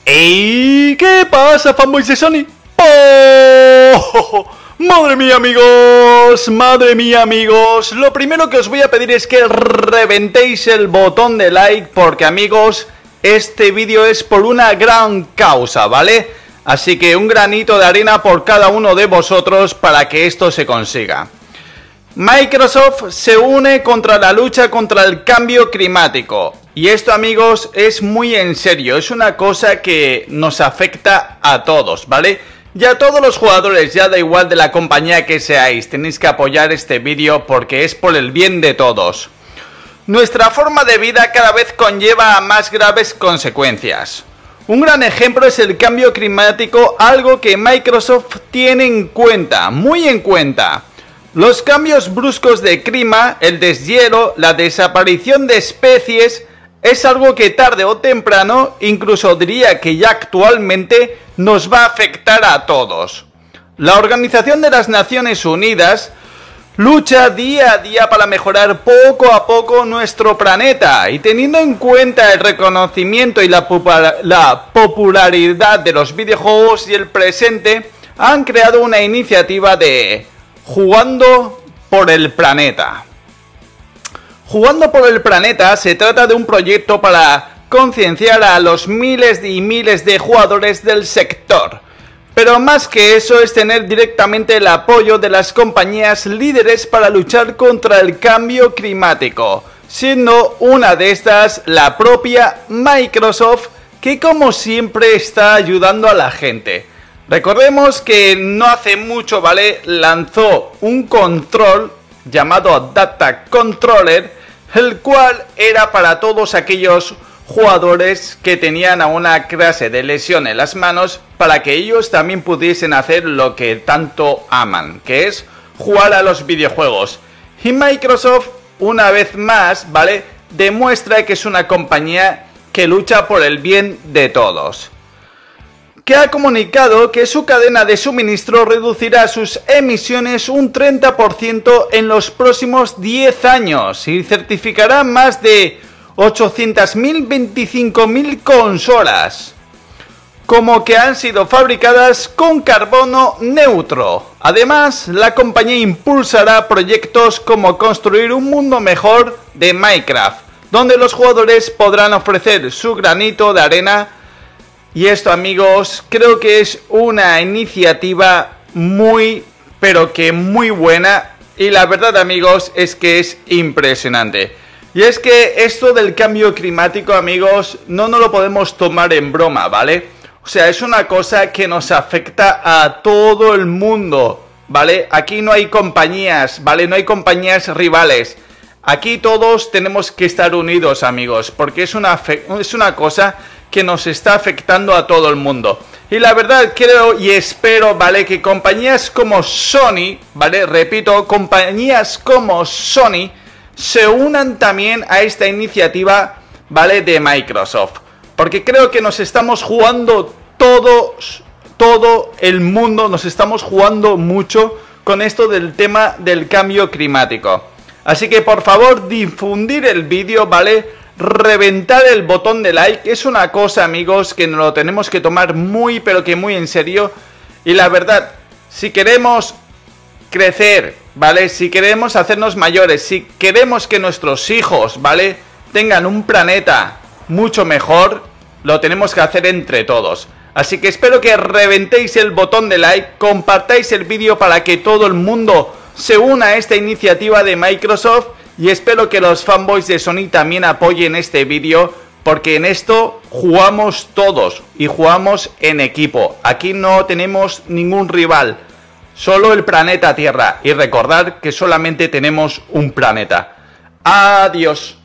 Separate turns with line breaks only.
¿Y qué pasa, fanboys de Sony? ¡Oh! Madre mía, amigos, lo primero que os voy a pedir es que reventéis el botón de like, porque amigos, este vídeo es por una gran causa, ¿vale? Así que un granito de arena por cada uno de vosotros para que esto se consiga. Microsoft se une contra la lucha contra el cambio climático. Y esto, amigos, es muy en serio, es una cosa que nos afecta a todos, ¿vale? Y a todos los jugadores, ya da igual de la compañía que seáis, tenéis que apoyar este vídeo porque es por el bien de todos. Nuestra forma de vida cada vez conlleva a más graves consecuencias. Un gran ejemplo es el cambio climático, algo que Microsoft tiene en cuenta, muy en cuenta. Los cambios bruscos de clima, el deshielo, la desaparición de especies, es algo que tarde o temprano, incluso diría que ya actualmente, nos va a afectar a todos. La Organización de las Naciones Unidas lucha día a día para mejorar poco a poco nuestro planeta, y teniendo en cuenta el reconocimiento y la popularidad de los videojuegos y el presente, han creado una iniciativa de Jugando por el Planeta. Jugando por el Planeta se trata de un proyecto para concienciar a los miles y miles de jugadores del sector. Pero más que eso es tener directamente el apoyo de las compañías líderes para luchar contra el cambio climático, siendo una de estas la propia Microsoft, que como siempre está ayudando a la gente. Recordemos que no hace mucho, ¿vale?, lanzó un control llamado Data Controller, el cual era para todos aquellos jugadores que tenían a una clase de lesión en las manos, para que ellos también pudiesen hacer lo que tanto aman, que es jugar a los videojuegos. Y Microsoft, una vez más, ¿vale?, demuestra que es una compañía que lucha por el bien de todos, que ha comunicado que su cadena de suministro reducirá sus emisiones un 30% en los próximos 10 años y certificará más de 800.000, 25.000 consolas, como que han sido fabricadas con carbono neutro. Además, la compañía impulsará proyectos como construir un mundo mejor de Minecraft, donde los jugadores podrán ofrecer su granito de arena. Y esto, amigos, creo que es una iniciativa muy, pero que muy buena. Y la verdad, amigos, es que es impresionante. Y es que esto del cambio climático, amigos, no nos lo podemos tomar en broma, ¿vale? O sea, es una cosa que nos afecta a todo el mundo, ¿vale? Aquí no hay compañías, ¿vale? No hay compañías rivales. Aquí todos tenemos que estar unidos, amigos, porque es una cosa que nos está afectando a todo el mundo. Y la verdad creo y espero, ¿vale?, que compañías como Sony, ¿vale?, repito, compañías como Sony se unan también a esta iniciativa, ¿vale?, de Microsoft. Porque creo que nos estamos jugando todo el mundo, nos estamos jugando mucho con esto del tema del cambio climático. Así que por favor, difundir el vídeo, ¿vale?, reventar el botón de like. Es una cosa, amigos, que nos lo tenemos que tomar muy, pero que muy en serio. Y la verdad, si queremos crecer, ¿vale?, si queremos hacernos mayores, si queremos que nuestros hijos, ¿vale?, tengan un planeta mucho mejor, lo tenemos que hacer entre todos. Así que espero que reventéis el botón de like, compartáis el vídeo para que todo el mundo se una a esta iniciativa de Microsoft. Y espero que los fanboys de Sony también apoyen este vídeo, porque en esto jugamos todos y jugamos en equipo. Aquí no tenemos ningún rival, solo el planeta Tierra. Y recordad que solamente tenemos un planeta. Adiós.